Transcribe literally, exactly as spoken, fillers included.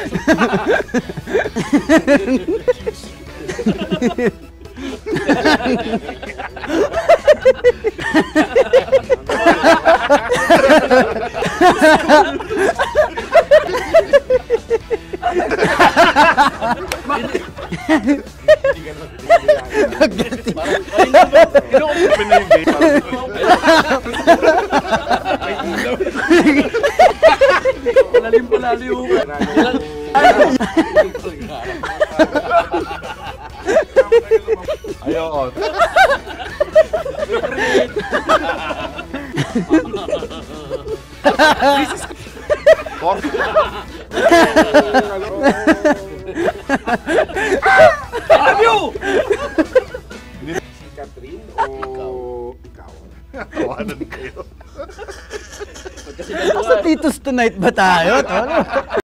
Lalim pala liw. Ayoko. Si Catherine o ikaw? Kawanan kayo. Sa Titos tonight ba tayo? Tol?